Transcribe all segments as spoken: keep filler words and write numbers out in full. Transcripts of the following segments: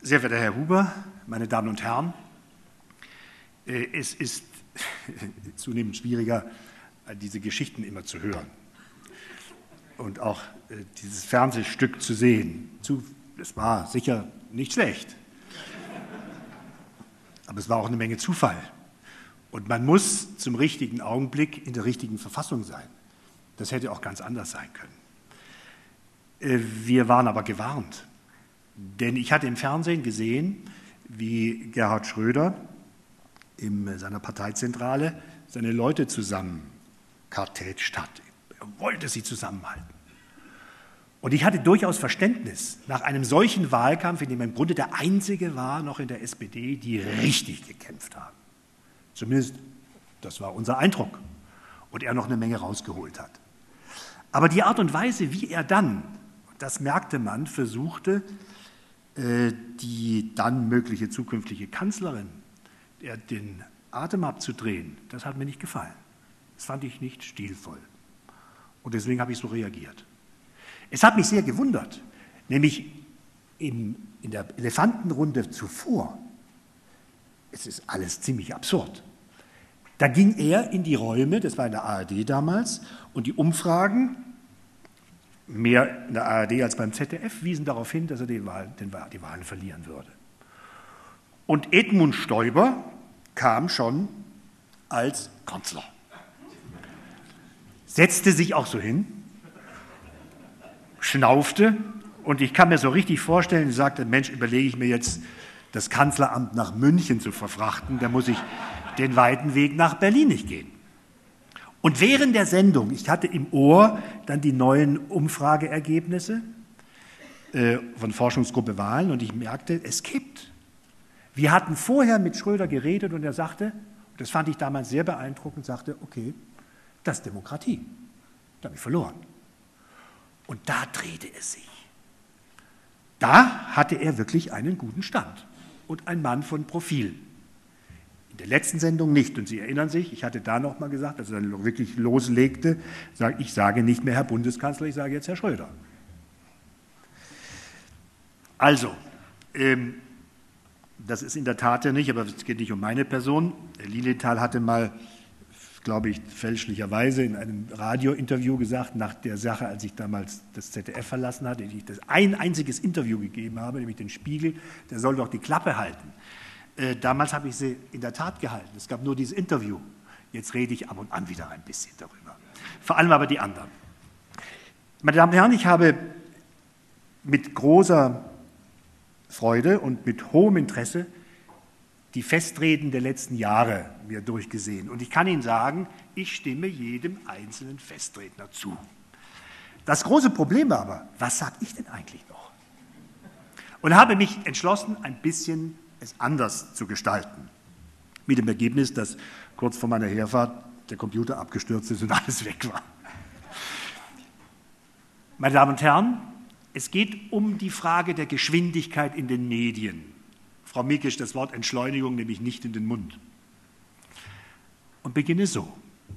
Sehr verehrter Herr Huber, meine Damen und Herren, es ist zunehmend schwieriger, diese Geschichten immer zu hören und auch dieses Fernsehstück zu sehen. Es war sicher nicht schlecht, aber es war auch eine Menge Zufall. Und man muss zum richtigen Augenblick in der richtigen Verfassung sein. Das hätte auch ganz anders sein können. Wir waren aber gewarnt. Denn ich hatte im Fernsehen gesehen, wie Gerhard Schröder in seiner Parteizentrale seine Leute zusammenkartätscht hat. Er wollte sie zusammenhalten. Und ich hatte durchaus Verständnis nach einem solchen Wahlkampf, in dem er im Grunde der Einzige war, noch in der S P D, die richtig gekämpft haben. Zumindest, das war unser Eindruck. Und er noch eine Menge rausgeholt hat. Aber die Art und Weise, wie er dann, das merkte man, versuchte, die dann mögliche zukünftige Kanzlerin den Atem abzudrehen, das hat mir nicht gefallen. Das fand ich nicht stilvoll. Und deswegen habe ich so reagiert. Es hat mich sehr gewundert, nämlich in, in der Elefantenrunde zuvor, es ist alles ziemlich absurd. Da ging er in die Räume, das war in der A R D damals, und die Umfragen, mehr in der A R D als beim Z D F, wiesen darauf hin, dass er die Wahlen, die Wahlen verlieren würde. Und Edmund Stoiber kam schon als Kanzler. Setzte sich auch so hin, schnaufte, und ich kann mir so richtig vorstellen, er sagte, Mensch, überlege ich mir jetzt, das Kanzleramt nach München zu verfrachten, da muss ich den weiten Weg nach Berlin nicht gehen. Und während der Sendung, ich hatte im Ohr dann die neuen Umfrageergebnisse äh, von Forschungsgruppe Wahlen und ich merkte, es kippt. Wir hatten vorher mit Schröder geredet und er sagte, das fand ich damals sehr beeindruckend, sagte, okay, das ist Demokratie. Da habe ich verloren. Und da drehte es sich. Da hatte er wirklich einen guten Stand und ein Mann von Profil. In der letzten Sendung nicht. Und Sie erinnern sich, ich hatte da noch mal gesagt, als er dann wirklich loslegte, ich sage nicht mehr Herr Bundeskanzler, ich sage jetzt Herr Schröder. Also, ähm, das ist in der Tat ja nicht, aber es geht nicht um meine Person. Herr Lilienthal hatte mal, glaube ich, fälschlicherweise in einem Radiointerview gesagt, nach der Sache, als ich damals das Z D F verlassen hatte, ich das ein einziges Interview gegeben habe, nämlich den Spiegel, der soll doch die Klappe halten. Äh, damals habe ich sie in der Tat gehalten. Es gab nur dieses Interview. Jetzt rede ich ab und an wieder ein bisschen darüber. Vor allem aber die anderen. Meine Damen und Herren, ich habe mit großer Freude und mit hohem Interesse die Festreden der letzten Jahre mir durchgesehen. Und ich kann Ihnen sagen, ich stimme jedem einzelnen Festredner zu. Das große Problem war aber, was sage ich denn eigentlich noch? Und habe mich entschlossen, ein bisschen es anders zu gestalten. Mit dem Ergebnis, dass kurz vor meiner Herfahrt der Computer abgestürzt ist und alles weg war. Meine Damen und Herren, es geht um die Frage der Geschwindigkeit in den Medien. Frau Mikisch, das Wort Entschleunigung nehme ich nicht in den Mund. Und beginne so.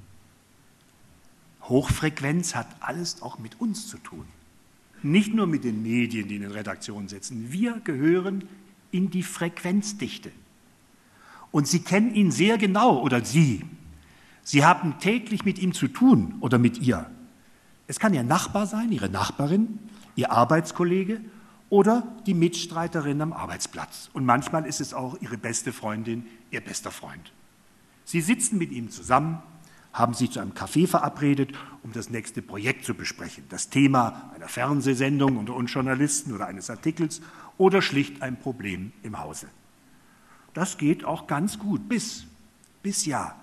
Hochfrequenz hat alles auch mit uns zu tun. Nicht nur mit den Medien, die in den Redaktionen sitzen. Wir gehören in die Frequenzdichte. Und Sie kennen ihn sehr genau, oder Sie. Sie haben täglich mit ihm zu tun oder mit ihr. Es kann Ihr Nachbar sein, Ihre Nachbarin, Ihr Arbeitskollege oder die Mitstreiterin am Arbeitsplatz. Und manchmal ist es auch Ihre beste Freundin, Ihr bester Freund. Sie sitzen mit ihm zusammen, haben sich zu einem Café verabredet, um das nächste Projekt zu besprechen, das Thema einer Fernsehsendung unter uns Journalisten oder eines Artikels oder schlicht ein Problem im Hause. Das geht auch ganz gut, bis, bis ja,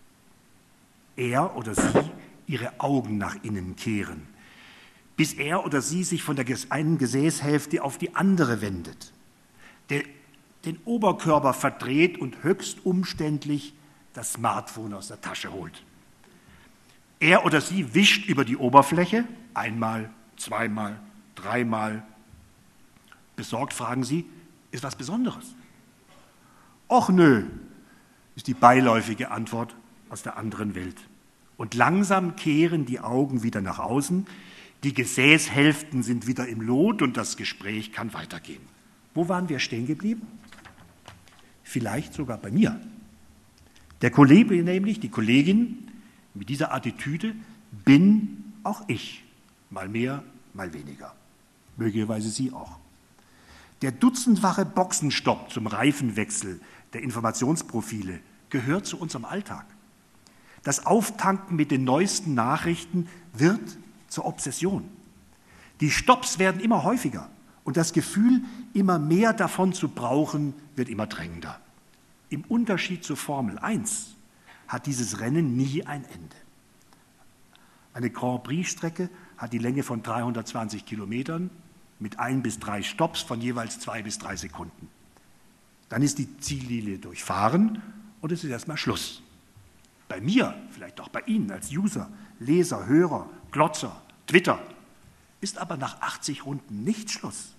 er oder sie ihre Augen nach innen kehren, bis er oder sie sich von der einen Gesäßhälfte auf die andere wendet, der, den Oberkörper verdreht und höchst umständlich das Smartphone aus der Tasche holt. Er oder sie wischt über die Oberfläche, einmal, zweimal, dreimal. Besorgt fragen Sie, ist was Besonderes? Och nö, ist die beiläufige Antwort aus der anderen Welt. Und langsam kehren die Augen wieder nach außen, die Gesäßhälften sind wieder im Lot und das Gespräch kann weitergehen. Wo waren wir stehen geblieben? Vielleicht sogar bei mir. Der Kollege nämlich, die Kollegin mit dieser Attitüde, bin auch ich. Mal mehr, mal weniger. Möglicherweise Sie auch. Der dutzendfache Boxenstopp zum Reifenwechsel der Informationsprofile gehört zu unserem Alltag. Das Auftanken mit den neuesten Nachrichten wird zur Obsession. Die Stopps werden immer häufiger und das Gefühl, immer mehr davon zu brauchen, wird immer drängender. Im Unterschied zur Formel eins hat dieses Rennen nie ein Ende. Eine Grand Prix-Strecke hat die Länge von dreihundertzwanzig Kilometern mit ein bis drei Stopps von jeweils zwei bis drei Sekunden. Dann ist die Ziellinie durchfahren und es ist erstmal Schluss. Bei mir, vielleicht auch bei Ihnen als User, Leser, Hörer, Glotzer, Twitter, ist aber nach achtzig Runden nicht Schluss.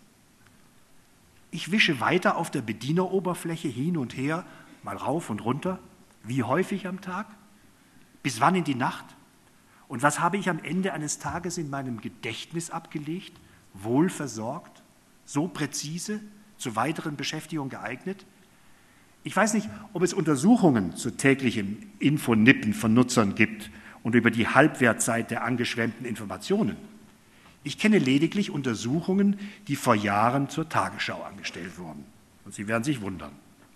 Ich wische weiter auf der Bedieneroberfläche hin und her, mal rauf und runter. Wie häufig am Tag? Bis wann in die Nacht? Und was habe ich am Ende eines Tages in meinem Gedächtnis abgelegt? Wohl versorgt? So präzise? Zur weiteren Beschäftigung geeignet? Ich weiß nicht, ob es Untersuchungen zu täglichem Infonippen von Nutzern gibt und über die Halbwertzeit der angeschwemmten Informationen. Ich kenne lediglich Untersuchungen, die vor Jahren zur Tagesschau angestellt wurden. Und Sie werden sich wundern.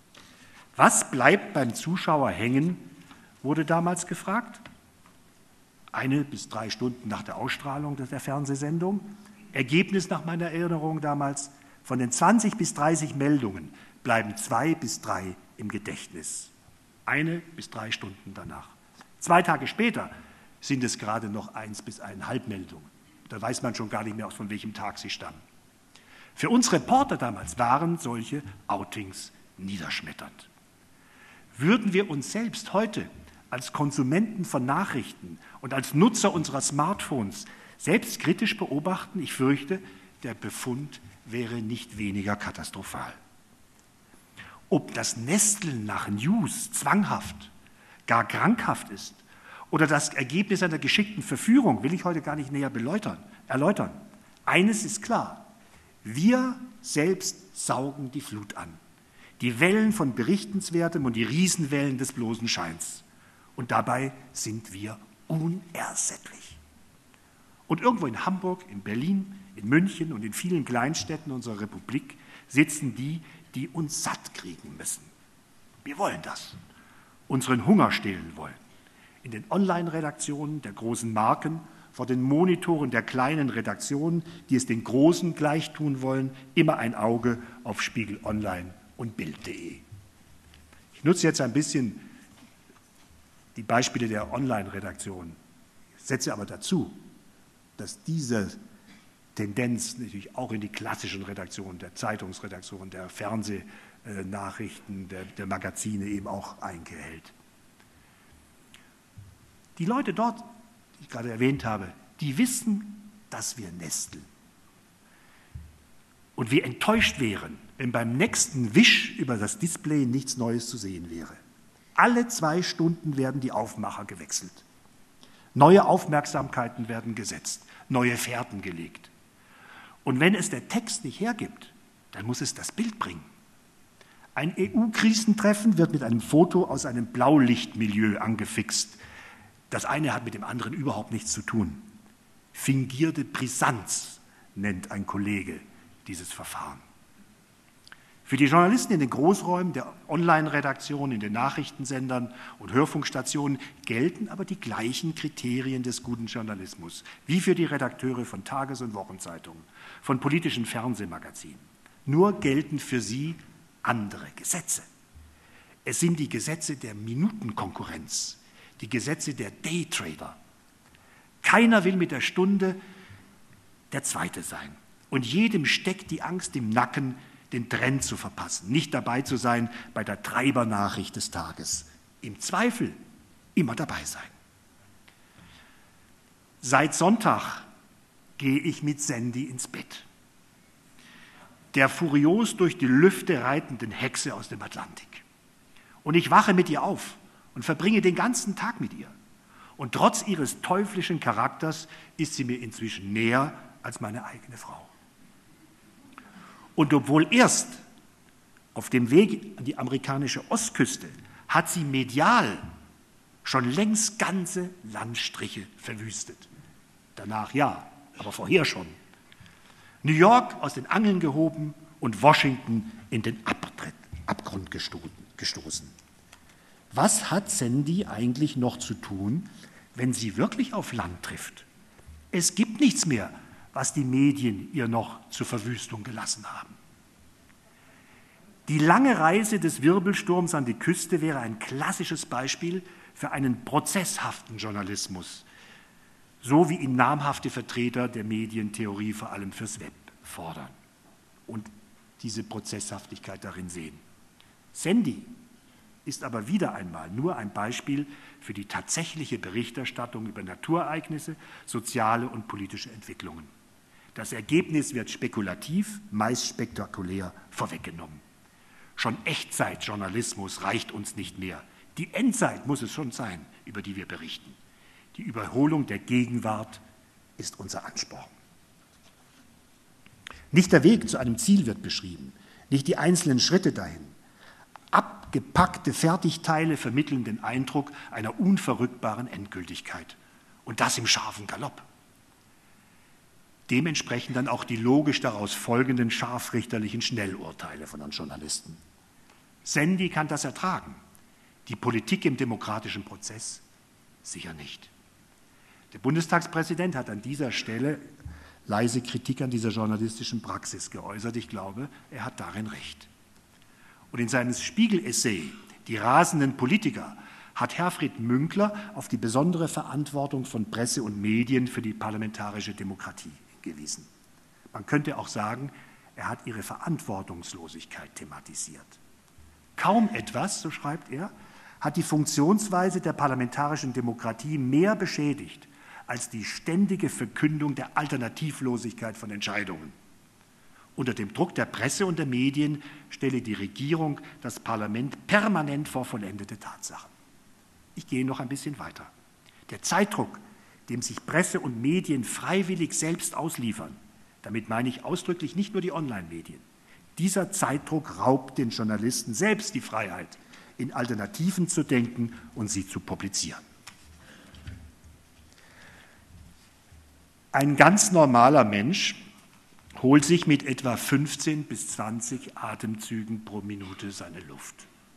Was bleibt beim Zuschauer hängen, wurde damals gefragt. Eine bis drei Stunden nach der Ausstrahlung der Fernsehsendung. Ergebnis nach meiner Erinnerung damals: Von den zwanzig bis dreißig Meldungen bleiben zwei bis drei im Gedächtnis. Eine bis drei Stunden danach. Zwei Tage später sind es gerade noch eins bis eineinhalb Meldungen. Da weiß man schon gar nicht mehr, von welchem Tag sie stammen. Für uns Reporter damals waren solche Outings niederschmetternd. Würden wir uns selbst heute als Konsumenten von Nachrichten und als Nutzer unserer Smartphones selbst kritisch beobachten, ich fürchte, der Befund wäre nicht weniger katastrophal. Ob das Nesteln nach News zwanghaft, gar krankhaft ist oder das Ergebnis einer geschickten Verführung, will ich heute gar nicht näher erläutern. erläutern. Eines ist klar: Wir selbst saugen die Flut an. Die Wellen von Berichtenswertem und die Riesenwellen des bloßen Scheins. Und dabei sind wir unersättlich. Und irgendwo in Hamburg, in Berlin, in München und in vielen Kleinstädten unserer Republik sitzen die, die uns satt kriegen müssen. Wir wollen das. Unseren Hunger stillen wollen. In den Online-Redaktionen der großen Marken, vor den Monitoren der kleinen Redaktionen, die es den Großen gleich tun wollen, immer ein Auge auf Spiegel Online und Bild punkt de. Ich nutze jetzt ein bisschen die Beispiele der Online-Redaktion, setze aber dazu, dass diese Tendenz natürlich auch in die klassischen Redaktionen, der Zeitungsredaktionen, der Fernsehnachrichten, der, der Magazine eben auch Einkehr hält. Die Leute dort, die ich gerade erwähnt habe, die wissen, dass wir nesteln. Und wir enttäuscht wären, wenn beim nächsten Wisch über das Display nichts Neues zu sehen wäre. Alle zwei Stunden werden die Aufmacher gewechselt. Neue Aufmerksamkeiten werden gesetzt, neue Fährten gelegt. Und wenn es der Text nicht hergibt, dann muss es das Bild bringen. Ein E U-Krisentreffen wird mit einem Foto aus einem Blaulichtmilieu angefixt. Das eine hat mit dem anderen überhaupt nichts zu tun. Fingierte Brisanz nennt ein Kollege dieses Verfahren. Für die Journalisten in den Großräumen der Online-Redaktionen, in den Nachrichtensendern und Hörfunkstationen gelten aber die gleichen Kriterien des guten Journalismus wie für die Redakteure von Tages- und Wochenzeitungen, von politischen Fernsehmagazinen. Nur gelten für sie andere Gesetze. Es sind die Gesetze der Minutenkonkurrenz, die Gesetze der Daytrader. Keiner will mit der Stunde der Zweite sein. Und jedem steckt die Angst im Nacken, den Trend zu verpassen, nicht dabei zu sein bei der Treibernachricht des Tages. Im Zweifel immer dabei sein. Seit Sonntag gehe ich mit Sandy ins Bett. Der furios durch die Lüfte reitenden Hexe aus dem Atlantik. Und ich wache mit ihr auf und verbringe den ganzen Tag mit ihr. Und trotz ihres teuflischen Charakters ist sie mir inzwischen näher als meine eigene Frau. Und obwohl erst auf dem Weg an die amerikanische Ostküste hat sie medial schon längst ganze Landstriche verwüstet. Danach ja, aber vorher schon. New York aus den Angeln gehoben und Washington in den Abgrund gestoßen. Was hat Sandy eigentlich noch zu tun, wenn sie wirklich auf Land trifft? Es gibt nichts mehr, was die Medien ihr noch zur Verwüstung gelassen haben. Die lange Reise des Wirbelsturms an die Küste wäre ein klassisches Beispiel für einen prozesshaften Journalismus, so wie ihn namhafte Vertreter der Medientheorie vor allem fürs Web fordern und diese Prozesshaftigkeit darin sehen. Sandy ist aber wieder einmal nur ein Beispiel für die tatsächliche Berichterstattung über Naturereignisse, soziale und politische Entwicklungen. Das Ergebnis wird spekulativ, meist spektakulär vorweggenommen. Schon Echtzeitjournalismus reicht uns nicht mehr. Die Endzeit muss es schon sein, über die wir berichten. Die Überholung der Gegenwart ist unser Ansporn. Nicht der Weg zu einem Ziel wird beschrieben, nicht die einzelnen Schritte dahin. Abgepackte Fertigteile vermitteln den Eindruck einer unverrückbaren Endgültigkeit. Und das im scharfen Galopp. Dementsprechend dann auch die logisch daraus folgenden scharfrichterlichen Schnellurteile von den Journalisten. Sandy kann das ertragen. Die Politik im demokratischen Prozess sicher nicht. Der Bundestagspräsident hat an dieser Stelle leise Kritik an dieser journalistischen Praxis geäußert. Ich glaube, er hat darin recht. Und in seinem Spiegel-Essay »Die rasenden Politiker« hat Herfried Münkler auf die besondere Verantwortung von Presse und Medien für die parlamentarische Demokratie hingewiesen. Man könnte auch sagen, er hat ihre Verantwortungslosigkeit thematisiert. Kaum etwas, so schreibt er, hat die Funktionsweise der parlamentarischen Demokratie mehr beschädigt als die ständige Verkündung der Alternativlosigkeit von Entscheidungen. Unter dem Druck der Presse und der Medien stelle die Regierung das Parlament permanent vor vollendete Tatsachen. Ich gehe noch ein bisschen weiter. Der Zeitdruck, dem sich Presse und Medien freiwillig selbst ausliefern, damit meine ich ausdrücklich nicht nur die Online-Medien, dieser Zeitdruck raubt den Journalisten selbst die Freiheit, in Alternativen zu denken und sie zu publizieren. Ein ganz normaler Mensch holt sich mit etwa fünfzehn bis zwanzig Atemzügen pro Minute seine Luft.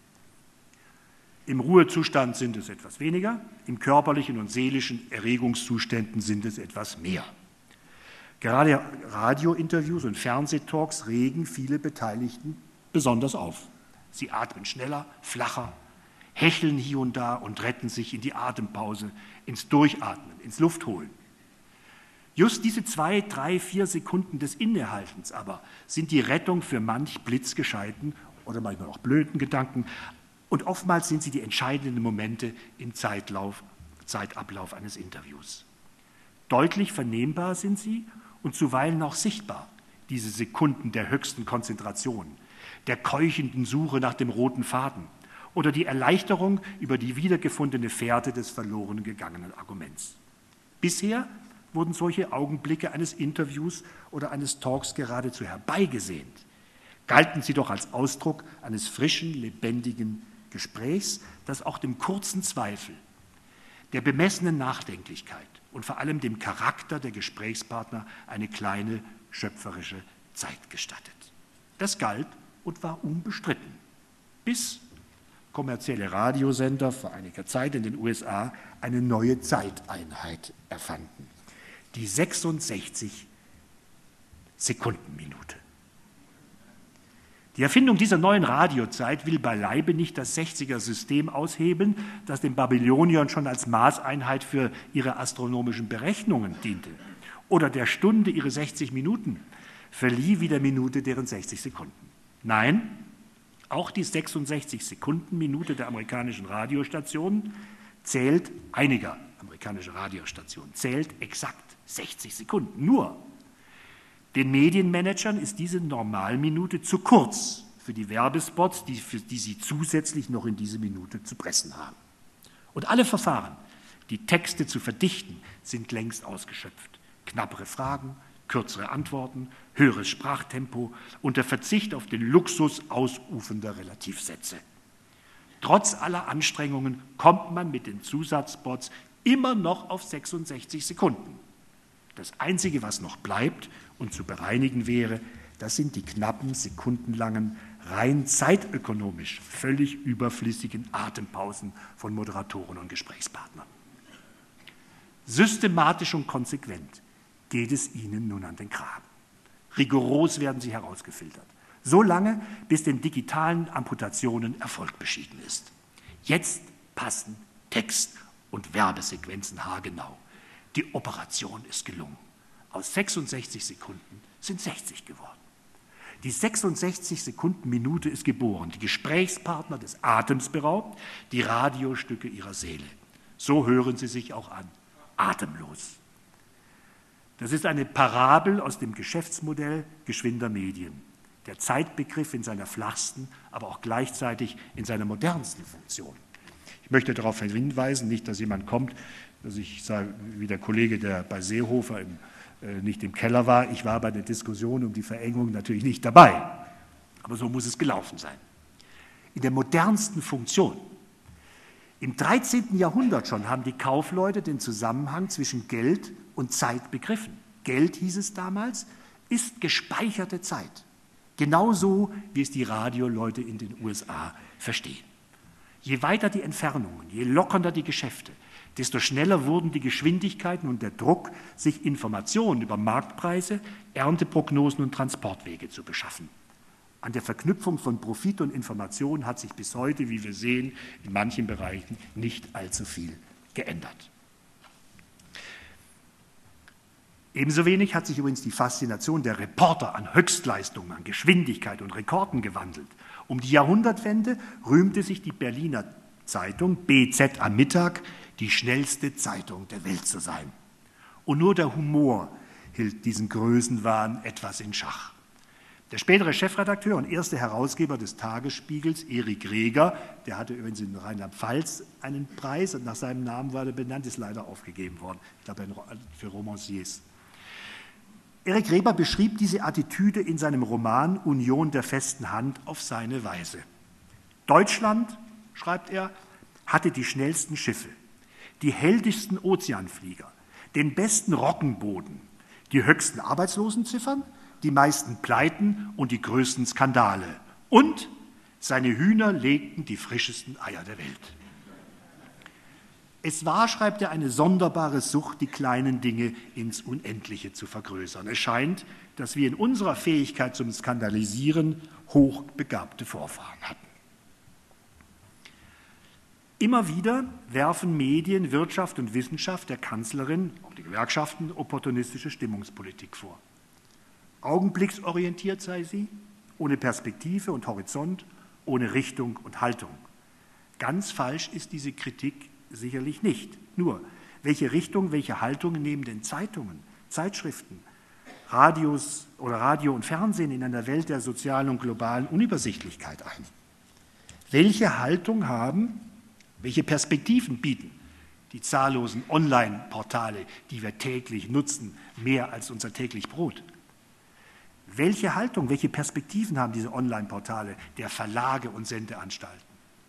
Im Ruhezustand sind es etwas weniger, im körperlichen und seelischen Erregungszuständen sind es etwas mehr. Gerade Radiointerviews und Fernsehtalks regen viele Beteiligten besonders auf. Sie atmen schneller, flacher, hecheln hier und da und retten sich in die Atempause, ins Durchatmen, ins Luftholen. Just diese zwei, drei, vier Sekunden des Innehaltens aber sind die Rettung für manch blitzgescheiten oder manchmal auch blöden Gedanken. Und oftmals sind sie die entscheidenden Momente im Zeitlauf, Zeitablauf eines Interviews. Deutlich vernehmbar sind sie und zuweilen auch sichtbar, diese Sekunden der höchsten Konzentration, der keuchenden Suche nach dem roten Faden oder die Erleichterung über die wiedergefundene Fährte des verloren gegangenen Arguments. Bisher wurden solche Augenblicke eines Interviews oder eines Talks geradezu herbeigesehnt, galten sie doch als Ausdruck eines frischen, lebendigen Gesprächs, das auch dem kurzen Zweifel, der bemessenen Nachdenklichkeit und vor allem dem Charakter der Gesprächspartner eine kleine schöpferische Zeit gestattet. Das galt und war unbestritten, bis kommerzielle Radiosender vor einiger Zeit in den U S A eine neue Zeiteinheit erfanden, die sechsundsechzig-Sekunden-Minute. Die Erfindung dieser neuen Radiozeit will beileibe nicht das sechziger-System aushebeln, das den Babyloniern schon als Maßeinheit für ihre astronomischen Berechnungen diente, oder der Stunde ihre sechzig Minuten verlieh wie der Minute deren sechzig Sekunden. Nein, auch die sechsundsechzig-Sekunden-Minute der amerikanischen Radiostationen zählt, einiger amerikanischer Radiostationen, zählt exakt sechzig Sekunden. Nur den Medienmanagern ist diese Normalminute zu kurz für die Werbespots, die, für die sie zusätzlich noch in diese Minute zu pressen haben. Und alle Verfahren, die Texte zu verdichten, sind längst ausgeschöpft. Knappere Fragen, kürzere Antworten, höheres Sprachtempo und der Verzicht auf den Luxus ausufernder Relativsätze. Trotz aller Anstrengungen kommt man mit den Zusatzspots immer noch auf sechsundsechzig Sekunden. Das Einzige, was noch bleibt und zu bereinigen wäre, das sind die knappen, sekundenlangen, rein zeitökonomisch völlig überflüssigen Atempausen von Moderatoren und Gesprächspartnern. Systematisch und konsequent geht es ihnen nun an den Kragen. Rigoros werden sie herausgefiltert. So lange, bis den digitalen Amputationen Erfolg beschieden ist. Jetzt passen Text und Werbesequenzen haargenau. Die Operation ist gelungen. Aus sechsundsechzig Sekunden sind sechzig geworden. Die sechsundsechzig Sekunden Minute ist geboren, die Gesprächspartner des Atems beraubt, die Radiostücke ihrer Seele. So hören sie sich auch an, atemlos. Das ist eine Parabel aus dem Geschäftsmodell geschwinder Medien. Der Zeitbegriff in seiner flachsten, aber auch gleichzeitig in seiner modernsten Funktion. Ich möchte darauf hinweisen, nicht, dass jemand kommt, dass ich sage, wie der Kollege, der bei Seehofer im, äh, nicht im Keller war, ich war bei der Diskussion um die Verengung natürlich nicht dabei. Aber so muss es gelaufen sein. In der modernsten Funktion. Im dreizehnten Jahrhundert schon haben die Kaufleute den Zusammenhang zwischen Geld und Zeit begriffen. Geld, hieß es damals, ist gespeicherte Zeit. Genauso, wie es die Radioleute in den U S A verstehen. Je weiter die Entfernungen, je lockernder die Geschäfte, desto schneller wurden die Geschwindigkeiten und der Druck, sich Informationen über Marktpreise, Ernteprognosen und Transportwege zu beschaffen. An der Verknüpfung von Profit und Information hat sich bis heute, wie wir sehen, in manchen Bereichen nicht allzu viel geändert. Ebenso wenig hat sich übrigens die Faszination der Reporter an Höchstleistungen, an Geschwindigkeit und Rekorden gewandelt. Um die Jahrhundertwende rühmte sich die Berliner Zeitung B Z am Mittag, die schnellste Zeitung der Welt zu sein. Und nur der Humor hielt diesen Größenwahn etwas in Schach. Der spätere Chefredakteur und erste Herausgeber des Tagesspiegels, Erik Reger, der hatte übrigens in Rheinland-Pfalz einen Preis und nach seinem Namen war er benannt, ist leider aufgegeben worden, ich glaube für Romanciers. Erik Reger beschrieb diese Attitüde in seinem Roman Union der festen Hand auf seine Weise. Deutschland, schreibt er, hatte die schnellsten Schiffe, die heldigsten Ozeanflieger, den besten Roggenboden, die höchsten Arbeitslosenziffern, die meisten Pleiten und die größten Skandale. Und seine Hühner legten die frischesten Eier der Welt. Es war, schreibt er, eine sonderbare Sucht, die kleinen Dinge ins Unendliche zu vergrößern. Es scheint, dass wir in unserer Fähigkeit zum Skandalisieren hochbegabte Vorfahren hatten. Immer wieder werfen Medien, Wirtschaft und Wissenschaft der Kanzlerin, auch die Gewerkschaften, opportunistische Stimmungspolitik vor. Augenblicksorientiert sei sie, ohne Perspektive und Horizont, ohne Richtung und Haltung. Ganz falsch ist diese Kritik sicherlich nicht. Nur, welche Richtung, welche Haltung nehmen denn Zeitungen, Zeitschriften, Radios oder Radio und Fernsehen in einer Welt der sozialen und globalen Unübersichtlichkeit ein? Welche Haltung haben, welche Perspektiven bieten die zahllosen Online-Portale, die wir täglich nutzen, mehr als unser täglich Brot? Welche Haltung, welche Perspektiven haben diese Online-Portale der Verlage und Sendeanstalten?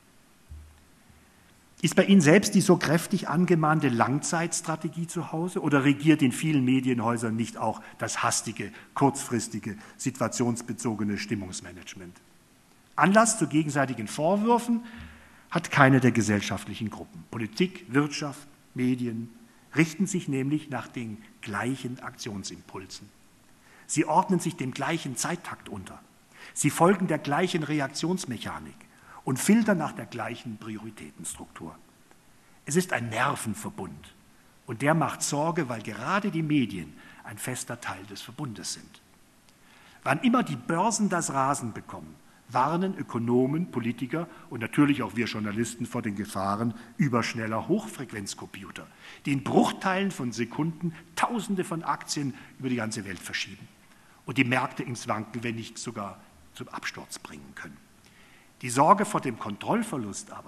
Ist bei Ihnen selbst die so kräftig angemahnte Langzeitstrategie zu Hause oder regiert in vielen Medienhäusern nicht auch das hastige, kurzfristige, situationsbezogene Stimmungsmanagement? Anlass zu gegenseitigen Vorwürfen hat keine der gesellschaftlichen Gruppen. Politik, Wirtschaft, Medien richten sich nämlich nach den gleichen Aktionsimpulsen. Sie ordnen sich dem gleichen Zeittakt unter. Sie folgen der gleichen Reaktionsmechanik und filtern nach der gleichen Prioritätenstruktur. Es ist ein Nervenverbund und der macht Sorge, weil gerade die Medien ein fester Teil des Verbundes sind. Wann immer die Börsen das Rasen bekommen, warnen Ökonomen, Politiker und natürlich auch wir Journalisten vor den Gefahren überschneller Hochfrequenzcomputer, die in Bruchteilen von Sekunden Tausende von Aktien über die ganze Welt verschieben und die Märkte ins Wanken, wenn nicht sogar zum Absturz bringen können. Die Sorge vor dem Kontrollverlust aber,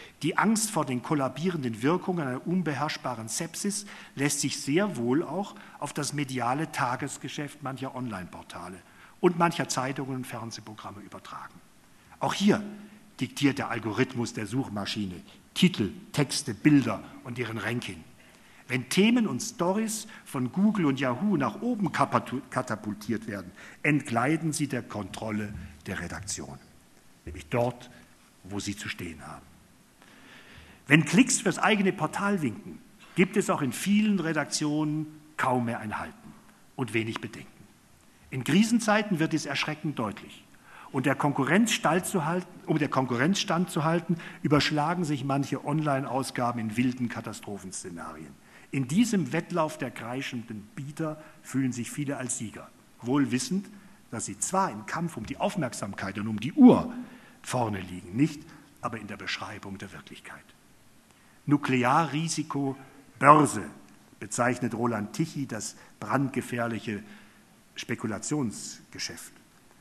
Die Angst vor den kollabierenden Wirkungen einer unbeherrschbaren Sepsis lässt sich sehr wohl auch auf das mediale Tagesgeschäft mancher Online-Portale und mancher Zeitungen und Fernsehprogramme übertragen. Auch hier diktiert der Algorithmus der Suchmaschine Titel, Texte, Bilder und deren Ranking. Wenn Themen und Stories von Google und Yahoo nach oben katapultiert werden, entgleiten sie der Kontrolle der Redaktion, nämlich dort, wo sie zu stehen haben. Wenn Klicks fürs eigene Portal winken, gibt es auch in vielen Redaktionen kaum mehr ein Halten und wenig Bedenken. In Krisenzeiten wird dies erschreckend deutlich. Und der Konkurrenz standzuhalten, um der Konkurrenz standzuhalten, überschlagen sich manche Online-Ausgaben in wilden Katastrophenszenarien. In diesem Wettlauf der kreischenden Bieter fühlen sich viele als Sieger, wohl wissend, dass sie zwar im Kampf um die Aufmerksamkeit und um die Uhr vorne liegen, nicht aber in der Beschreibung der Wirklichkeit. Nuklearrisiko Börse bezeichnet Roland Tichy das brandgefährliche Spekulationsgeschäft.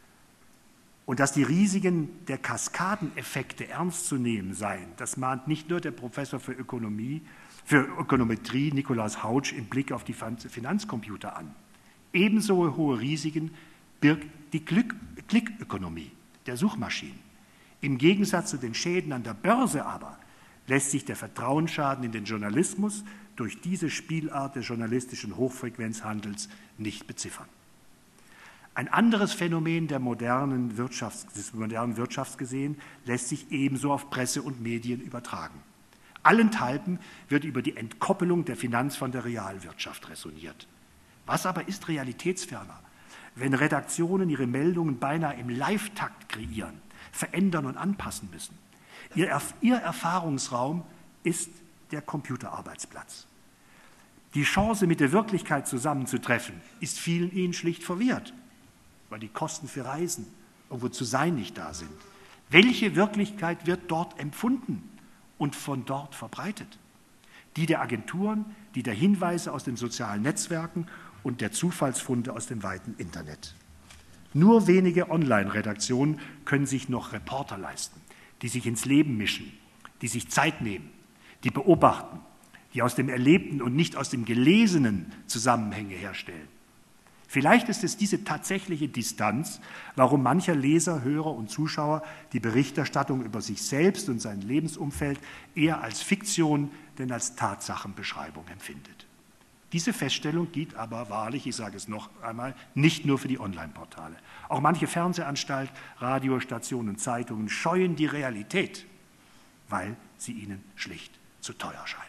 Und dass die Risiken der Kaskadeneffekte ernst zu nehmen seien, das mahnt nicht nur der Professor für Ökonomie, für Ökonometrie Nikolaus Hautsch im Blick auf die Finanzcomputer an. Ebenso hohe Risiken birgt die Klickökonomie der Suchmaschinen. Im Gegensatz zu den Schäden an der Börse aber lässt sich der Vertrauensschaden in den Journalismus durch diese Spielart des journalistischen Hochfrequenzhandels nicht beziffern. Ein anderes Phänomen der modernen Wirtschafts-, des modernen Wirtschaftsgesehen lässt sich ebenso auf Presse und Medien übertragen. Allenthalben wird über die Entkoppelung der Finanz von der Realwirtschaft räsoniert. Was aber ist realitätsferner, wenn Redaktionen ihre Meldungen beinahe im Live-Takt kreieren, verändern und anpassen müssen? Ihr, ihr Erfahrungsraum ist der Computerarbeitsplatz. Die Chance, mit der Wirklichkeit zusammenzutreffen, ist vielen ihnen schlicht verwehrt, weil die Kosten für Reisen, irgendwo zu sein, nicht da sind. Welche Wirklichkeit wird dort empfunden und von dort verbreitet? Die der Agenturen, die der Hinweise aus den sozialen Netzwerken und der Zufallsfunde aus dem weiten Internet. Nur wenige Online-Redaktionen können sich noch Reporter leisten, die sich ins Leben mischen, die sich Zeit nehmen, die beobachten, die aus dem Erlebten und nicht aus dem Gelesenen Zusammenhänge herstellen. Vielleicht ist es diese tatsächliche Distanz, warum mancher Leser, Hörer und Zuschauer die Berichterstattung über sich selbst und sein Lebensumfeld eher als Fiktion denn als Tatsachenbeschreibung empfindet. Diese Feststellung gilt aber wahrlich, ich sage es noch einmal, nicht nur für die Online-Portale. Auch manche Fernsehanstalt, Radiostationen und Zeitungen scheuen die Realität, weil sie ihnen schlicht zu teuer scheint.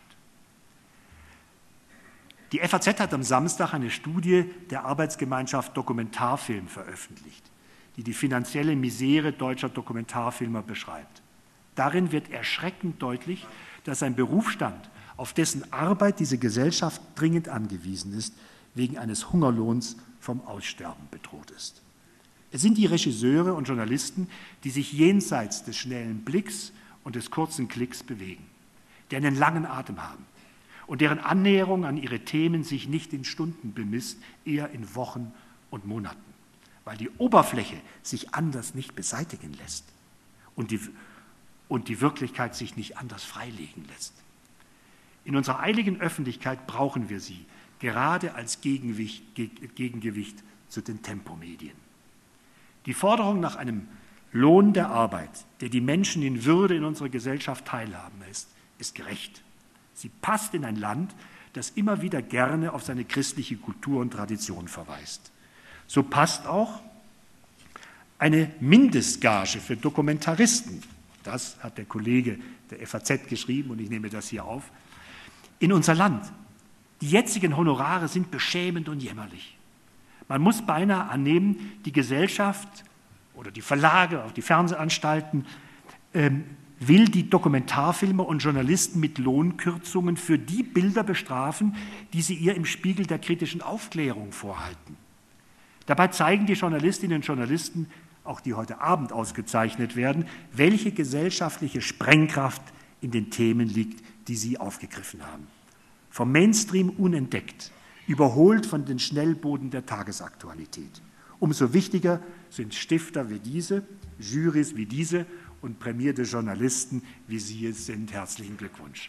Die F A Z hat am Samstag eine Studie der Arbeitsgemeinschaft Dokumentarfilm veröffentlicht, die die finanzielle Misere deutscher Dokumentarfilmer beschreibt. Darin wird erschreckend deutlich, dass ein Berufsstand, auf dessen Arbeit diese Gesellschaft dringend angewiesen ist, wegen eines Hungerlohns vom Aussterben bedroht ist. Es sind die Regisseure und Journalisten, die sich jenseits des schnellen Blicks und des kurzen Klicks bewegen, die einen langen Atem haben und deren Annäherung an ihre Themen sich nicht in Stunden bemisst, eher in Wochen und Monaten, weil die Oberfläche sich anders nicht beseitigen lässt und die, und die Wirklichkeit sich nicht anders freilegen lässt. In unserer eiligen Öffentlichkeit brauchen wir sie, gerade als Gegengewicht, Gegengewicht zu den Tempomedien. Die Forderung nach einem Lohn der Arbeit, der die Menschen in Würde in unserer Gesellschaft teilhaben lässt, ist gerecht. Sie passt in ein Land, das immer wieder gerne auf seine christliche Kultur und Tradition verweist. So passt auch eine Mindestgage für Dokumentaristen. Das hat der Kollege der F A Z geschrieben und ich nehme das hier auf. In unser Land. Die jetzigen Honorare sind beschämend und jämmerlich. Man muss beinahe annehmen, die Gesellschaft oder die Verlage, auch die Fernsehanstalten, ähm, will die Dokumentarfilmer und Journalisten mit Lohnkürzungen für die Bilder bestrafen, die sie ihr im Spiegel der kritischen Aufklärung vorhalten. Dabei zeigen die Journalistinnen und Journalisten, auch die heute Abend ausgezeichnet werden, welche gesellschaftliche Sprengkraft in den Themen liegt, die sie aufgegriffen haben. Vom Mainstream unentdeckt, überholt von den Schnellbooten der Tagesaktualität. Umso wichtiger sind Stifter wie diese, Jurys wie diese und prämierte Journalisten, wie Sie es sind. Herzlichen Glückwunsch.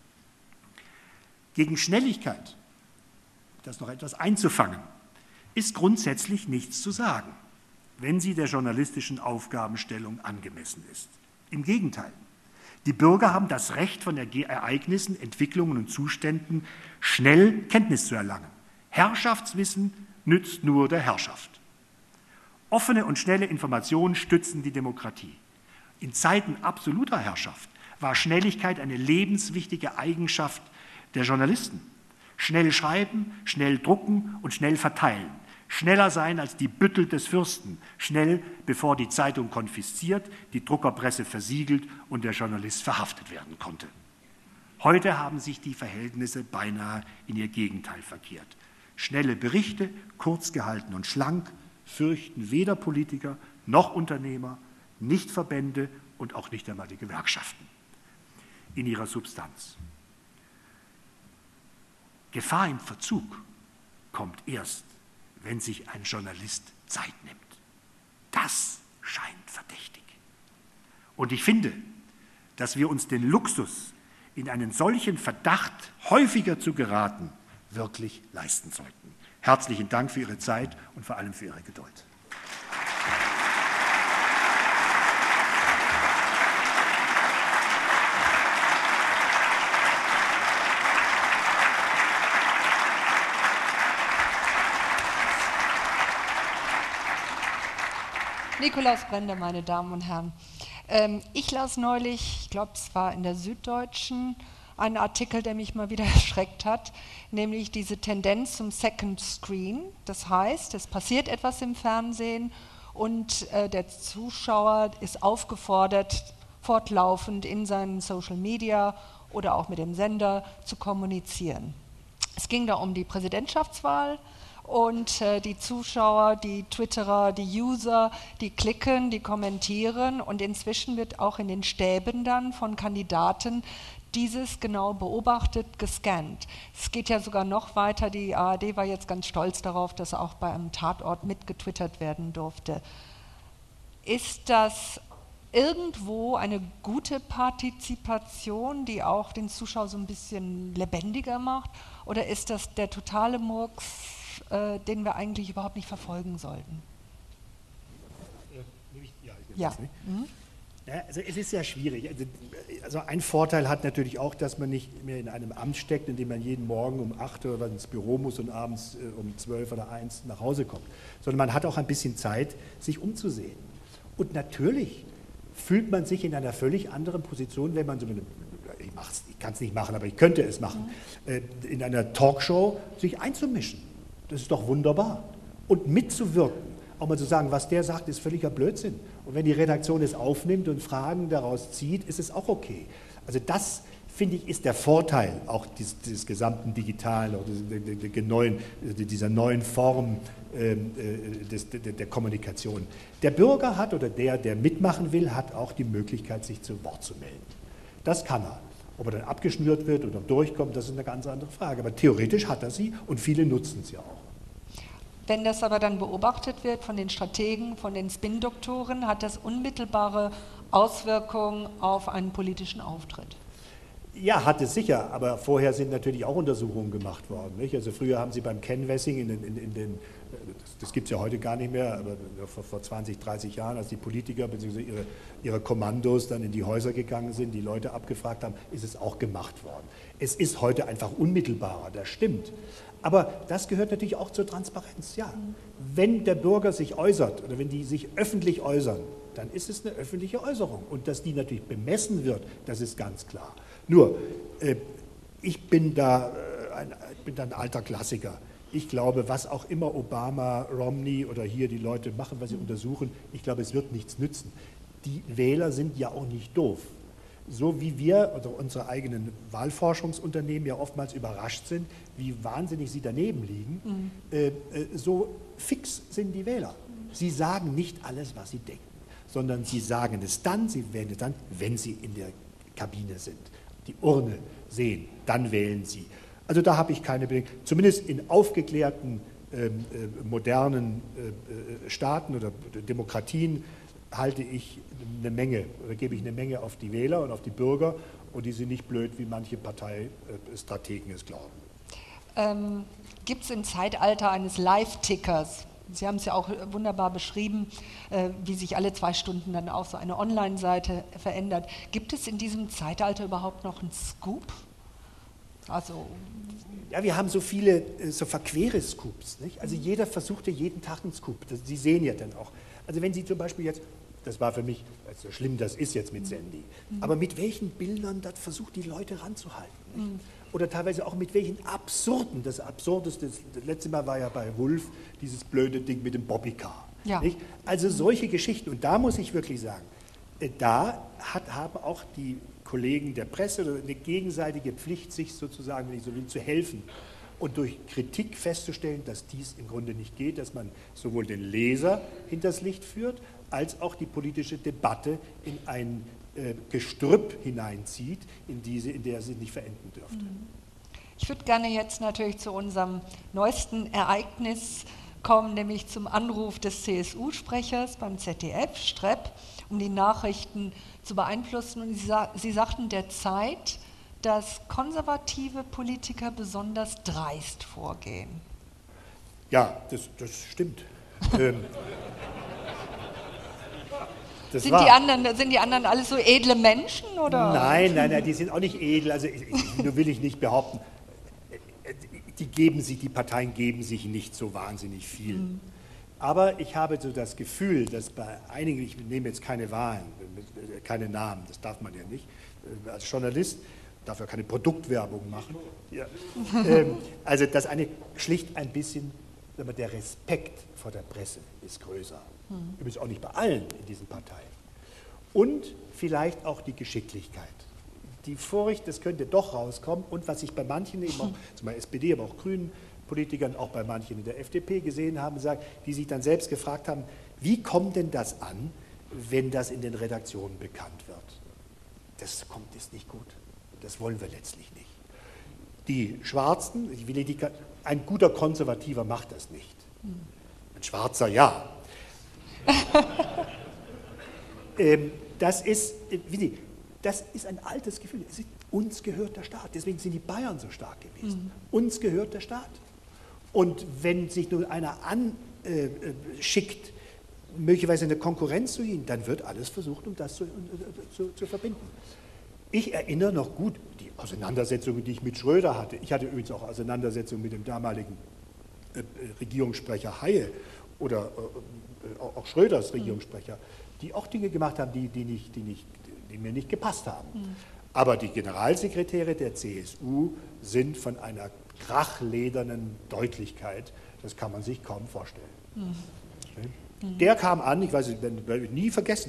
Gegen Schnelligkeit, das noch etwas einzufangen, ist grundsätzlich nichts zu sagen, wenn sie der journalistischen Aufgabenstellung angemessen ist. Im Gegenteil. Die Bürger haben das Recht, von Ereignissen, Entwicklungen und Zuständen schnell Kenntnis zu erlangen. Herrschaftswissen nützt nur der Herrschaft. Offene und schnelle Informationen stützen die Demokratie. In Zeiten absoluter Herrschaft war Schnelligkeit eine lebenswichtige Eigenschaft der Journalisten. Schnell schreiben, schnell drucken und schnell verteilen. Schneller sein als die Büttel des Fürsten, schnell, bevor die Zeitung konfisziert, die Druckerpresse versiegelt und der Journalist verhaftet werden konnte. Heute haben sich die Verhältnisse beinahe in ihr Gegenteil verkehrt. Schnelle Berichte, kurz gehalten und schlank, fürchten weder Politiker noch Unternehmer, nicht Verbände und auch nicht einmal die Gewerkschaften in ihrer Substanz. Gefahr im Verzug kommt erst, wenn sich ein Journalist Zeit nimmt. Das scheint verdächtig. Und ich finde, dass wir uns den Luxus, in einen solchen Verdacht häufiger zu geraten, wirklich leisten sollten. Herzlichen Dank für Ihre Zeit und vor allem für Ihre Geduld. Nikolaus Brender, meine Damen und Herren. Ähm, ich las neulich, ich glaube, es war in der Süddeutschen, einen Artikel, der mich mal wieder erschreckt hat, nämlich diese Tendenz zum Second Screen. Das heißt, es passiert etwas im Fernsehen und äh, der Zuschauer ist aufgefordert, fortlaufend in seinen Social Media oder auch mit dem Sender zu kommunizieren. Es ging da um die Präsidentschaftswahl. Und äh, die Zuschauer, die Twitterer, die User, die klicken, die kommentieren und inzwischen wird auch in den Stäben dann von Kandidaten dieses genau beobachtet, gescannt. Es geht ja sogar noch weiter, die A R D war jetzt ganz stolz darauf, dass auch bei einem Tatort mitgetwittert werden durfte. Ist das irgendwo eine gute Partizipation, die auch den Zuschauer so ein bisschen lebendiger macht? Oder ist das der totale Murks, äh, den wir eigentlich überhaupt nicht verfolgen sollten? Ja, ich ja. Das nicht. Mhm. Ja, also es ist sehr schwierig. Also, also ein Vorteil hat natürlich auch, dass man nicht mehr in einem Amt steckt, in dem man jeden Morgen um acht Uhr ins Büro muss und abends äh, um zwölf oder eins nach Hause kommt. Sondern man hat auch ein bisschen Zeit, sich umzusehen. Und natürlich fühlt man sich in einer völlig anderen Position, wenn man so eine, ich, ich kann es nicht machen, aber ich könnte es machen, äh, in einer Talkshow sich einzumischen. Das ist doch wunderbar. Und mitzuwirken. Auch mal zu sagen, was der sagt, ist völliger Blödsinn. Und wenn die Redaktion es aufnimmt und Fragen daraus zieht, ist es auch okay. Also das, finde ich, ist der Vorteil auch dieses, dieses gesamten Digitalen, auch des, der, neuen, dieser neuen Form äh, des, der, der Kommunikation. Der Bürger hat oder der, der mitmachen will, hat auch die Möglichkeit, sich zu Wort zu melden. Das kann er. Ob er dann abgeschnürt wird oder durchkommt, das ist eine ganz andere Frage. Aber theoretisch hat er sie und viele nutzen sie auch. Wenn das aber dann beobachtet wird von den Strategen, von den Spin-Doktoren, hat das unmittelbare Auswirkungen auf einen politischen Auftritt. Ja, hat es sicher, aber vorher sind natürlich auch Untersuchungen gemacht worden. Nicht? Also früher haben sie beim Canvassing, in den, in, in den, das, das gibt es ja heute gar nicht mehr, aber vor, vor zwanzig, dreißig Jahren, als die Politiker bzw. Ihre, ihre Kommandos dann in die Häuser gegangen sind, die Leute abgefragt haben, ist es auch gemacht worden. Es ist heute einfach unmittelbarer, das stimmt. Aber das gehört natürlich auch zur Transparenz. Ja, wenn der Bürger sich äußert oder wenn die sich öffentlich äußern, dann ist es eine öffentliche Äußerung. Und dass die natürlich bemessen wird, das ist ganz klar. Nur, äh, ich bin da, äh, ein, ich bin da ein alter Klassiker. Ich glaube, was auch immer Obama, Romney oder hier die Leute machen, was sie untersuchen, ich glaube, es wird nichts nützen. Die Wähler sind ja auch nicht doof. So wie wir oder unsere eigenen Wahlforschungsunternehmen ja oftmals überrascht sind, wie wahnsinnig sie daneben liegen, mhm. äh, so fix sind die Wähler. Sie sagen nicht alles, was sie denken, sondern sie sagen es dann, sie wählen es dann, wenn sie in der Kabine sind, die Urne sehen, dann wählen sie. Also da habe ich keine Bedenken. Zumindest in aufgeklärten, äh, modernen äh, Staaten oder Demokratien halte ich eine Menge, oder gebe ich eine Menge auf die Wähler und auf die Bürger und die sind nicht blöd, wie manche Parteistrategen es glauben. Ähm, Gibt es im Zeitalter eines Live-Tickers, Sie haben es ja auch wunderbar beschrieben, äh, wie sich alle zwei Stunden dann auch so eine Online-Seite verändert, gibt es in diesem Zeitalter überhaupt noch einen Scoop? Also ja, wir haben so viele, so verquere Scoops, nicht? Also jeder versucht ja jeden Tag einen Scoop, das, Sie sehen ja dann auch. Also wenn Sie zum Beispiel jetzt, das war für mich, so schlimm das ist jetzt mit Sandy, mhm. aber mit welchen Bildern das versucht die Leute ranzuhalten, nicht? Mhm. Oder teilweise auch mit welchen absurden, das Absurdeste, das letzte Mal war ja bei Wulff dieses blöde Ding mit dem Bobbycar. Ja. Nicht? Also solche Geschichten, und da muss ich wirklich sagen, da hat, haben auch die Kollegen der Presse eine gegenseitige Pflicht, sich sozusagen, wenn ich so will, zu helfen und durch Kritik festzustellen, dass dies im Grunde nicht geht, dass man sowohl den Leser hinters Licht führt, als auch die politische Debatte in ein äh, Gestrüpp hineinzieht, in, diese, in der sie nicht verenden dürfte. Ich würde gerne jetzt natürlich zu unserem neuesten Ereignis kommen, nämlich zum Anruf des C S U-Sprechers beim Z D F, Strepp, um die Nachrichten zu beeinflussen. Und Sie, Sie sagten der Zeit, dass konservative Politiker besonders dreist vorgehen. Ja, das, das stimmt. ähm, das sind, die anderen, sind die anderen alle so edle Menschen? Oder? Nein, nein, nein, die sind auch nicht edel. Also ich, ich, nur will ich nicht behaupten. Die, geben sich, die Parteien geben sich nicht so wahnsinnig viel. Mhm. Aber ich habe so das Gefühl, dass bei einigen, ich nehme jetzt keine Wahlen, keine Namen, das darf man ja nicht, als Journalist darf ja keine Produktwerbung machen. Ja. ähm, also dass eine schlicht ein bisschen, der Respekt vor der Presse ist größer. Mhm. Übrigens auch nicht bei allen in diesen Parteien. Und vielleicht auch die Geschicklichkeit. Die Furcht, das könnte doch rauskommen, und was ich bei manchen, eben auch, zum Beispiel S P D, aber auch Grünen Politikern, auch bei manchen in der F D P gesehen haben, sagt, die sich dann selbst gefragt haben, wie kommt denn das an, wenn das in den Redaktionen bekannt wird? Das kommt, ist nicht gut. Das wollen wir letztlich nicht. Die Schwarzen, ich will die, ein guter Konservativer macht das nicht. Ein Schwarzer ja. ähm, das ist, wie Sie, das ist ein altes Gefühl. Uns gehört der Staat. Deswegen sind die Bayern so stark gewesen. Mhm. Uns gehört der Staat. Und wenn sich nun einer anschickt, äh, möglicherweise eine Konkurrenz zu ihnen, dann wird alles versucht, um das zu, äh, zu, zu verbinden. Ich erinnere noch gut die Auseinandersetzungen, die ich mit Schröder hatte. Ich hatte übrigens auch Auseinandersetzungen mit dem damaligen äh, Regierungssprecher Haye oder äh, auch Schröders Regierungssprecher, die auch Dinge gemacht haben, die, die, nicht, die, nicht, die mir nicht gepasst haben. Mhm. Aber die Generalsekretäre der C S U sind von einer krachledernen Deutlichkeit, das kann man sich kaum vorstellen. Mhm. Der kam an, ich weiß, ich werde nie vergessen,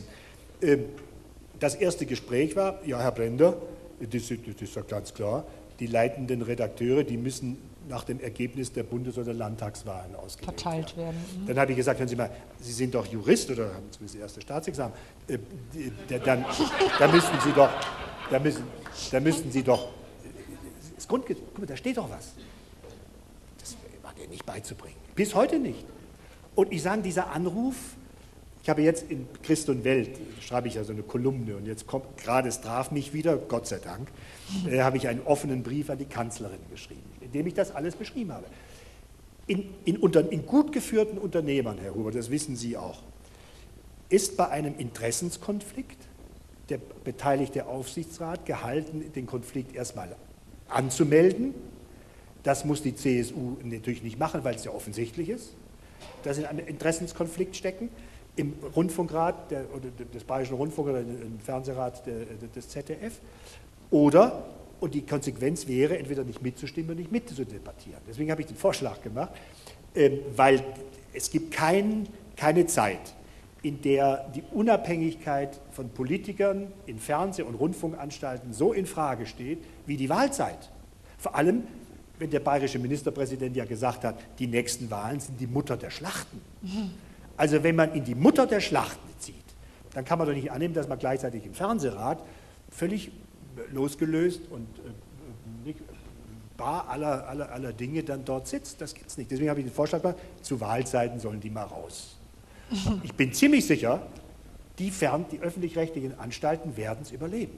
das erste Gespräch war, ja, Herr Brender, das, das ist ja ganz klar, die leitenden Redakteure, die müssen nach dem Ergebnis der Bundes- oder Landtagswahlen ausgewählt verteilt werden. Mhm. Dann habe ich gesagt, hören Sie mal, Sie sind doch Jurist oder haben zumindest das erste Staatsexamen, äh, dann, dann müssten Sie doch, da müssen, da müssten Sie doch, das Grundgesetz, guck mal, da steht doch was. Das war dir nicht beizubringen. Bis heute nicht. Und ich sage, dieser Anruf, ich habe jetzt in Christ und Welt, schreibe ich ja so eine Kolumne, und jetzt kommt gerade, es traf mich wieder, Gott sei Dank, äh, habe ich einen offenen Brief an die Kanzlerin geschrieben, in dem ich das alles beschrieben habe. In, in, unter, in gut geführten Unternehmern, Herr Huber, das wissen Sie auch, ist bei einem Interessenskonflikt der beteiligte Aufsichtsrat gehalten, den Konflikt erstmal anzumelden. Das muss die C S U natürlich nicht machen, weil es ja offensichtlich ist, dass sie in einem Interessenskonflikt stecken. Im Rundfunkrat der, oder des Bayerischen Rundfunks oder im Fernsehrat der, des Z D F. Oder, und die Konsequenz wäre, entweder nicht mitzustimmen oder nicht mitzudebattieren. Deswegen habe ich den Vorschlag gemacht, ähm, weil es gibt kein, keine Zeit, in der die Unabhängigkeit von Politikern in Fernseh- und Rundfunkanstalten so in Frage steht wie die Wahlzeit. Vor allem, wenn der bayerische Ministerpräsident ja gesagt hat, die nächsten Wahlen sind die Mutter der Schlachten. Mhm. Also wenn man in die Mutter der Schlachten zieht, dann kann man doch nicht annehmen, dass man gleichzeitig im Fernsehrat völlig losgelöst und äh, nicht, bar aller, aller, aller Dinge dann dort sitzt. Das gibt es nicht. Deswegen habe ich den Vorschlag gemacht, zu Wahlzeiten sollen die mal raus. Ich bin ziemlich sicher, Die, Fern-, die öffentlich-rechtlichen Anstalten werden es überleben.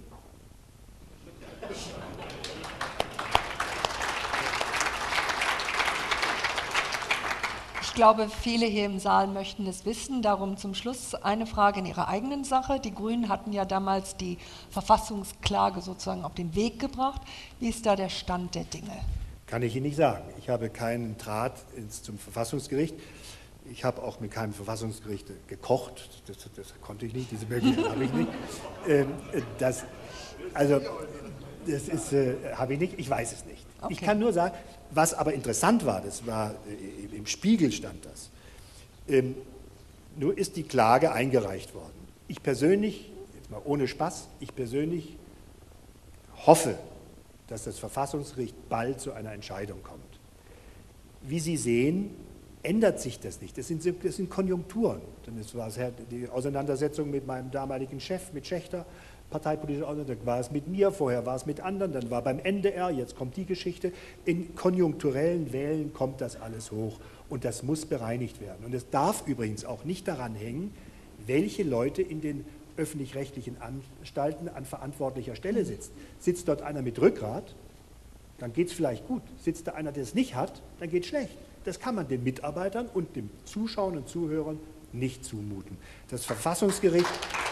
Ich glaube, viele hier im Saal möchten es wissen. Darum zum Schluss eine Frage in Ihrer eigenen Sache. Die Grünen hatten ja damals die Verfassungsklage sozusagen auf den Weg gebracht. Wie ist da der Stand der Dinge? Kann ich Ihnen nicht sagen. Ich habe keinen Draht ins, zum Verfassungsgericht. Ich habe auch mit keinem Verfassungsgericht gekocht. Das, das konnte ich nicht, diese Möglichkeit habe ich nicht. Ähm, das, also, das ist, äh, habe ich nicht, ich weiß es nicht. Okay. Ich kann nur sagen, was aber interessant war, das war, äh, im Spiegel stand das, ähm, nur ist die Klage eingereicht worden. Ich persönlich, jetzt mal ohne Spaß, ich persönlich hoffe, dass das Verfassungsgericht bald zu einer Entscheidung kommt. Wie Sie sehen, ändert sich das nicht. Das sind, das sind Konjunkturen. Das war die Auseinandersetzung mit meinem damaligen Chef, mit Schächter, parteipolitische Auseinandersetzung, war es mit mir, vorher war es mit anderen, dann war beim N D R, jetzt kommt die Geschichte. In konjunkturellen Wellen kommt das alles hoch und das muss bereinigt werden. Und es darf übrigens auch nicht daran hängen, welche Leute in den öffentlich-rechtlichen Anstalten an verantwortlicher Stelle sitzen. Sitzt dort einer mit Rückgrat, dann geht es vielleicht gut. Sitzt da einer, der es nicht hat, dann geht es schlecht. Das kann man den Mitarbeitern und den Zuschauern und Zuhörern nicht zumuten. Das Verfassungsgericht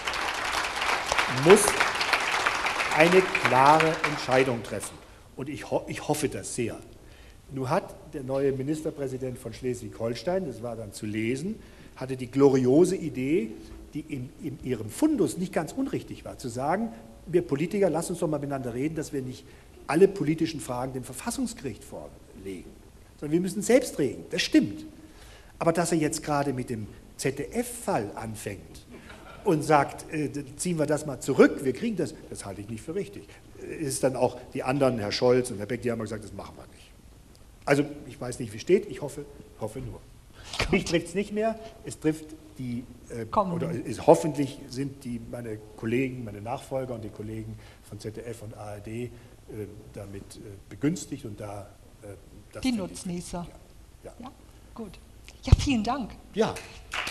muss eine klare Entscheidung treffen. Und ich, ho ich hoffe das sehr. Nun hat der neue Ministerpräsident von Schleswig-Holstein, das war dann zu lesen, hatte die gloriose Idee, die in, in ihrem Fundus nicht ganz unrichtig war, zu sagen, wir Politiker, lasst uns doch mal miteinander reden, dass wir nicht alle politischen Fragen dem Verfassungsgericht vorlegen, sondern wir müssen selbst regeln. Das stimmt. Aber dass er jetzt gerade mit dem Z D F-Fall anfängt und sagt, äh, ziehen wir das mal zurück, wir kriegen das, das halte ich nicht für richtig. Es ist dann auch die anderen, Herr Scholz und Herr Beck, die haben gesagt, das machen wir nicht. Also ich weiß nicht, wie es steht, ich hoffe, hoffe nur. Gott. Mich trifft es nicht mehr, es trifft die, äh, oder es, hoffentlich sind die, meine Kollegen, meine Nachfolger und die Kollegen von Z D F und A R D äh, damit äh, begünstigt und da... Äh, das die Nutznießer. Ja. Ja. Ja, gut. Ja, vielen Dank. Ja.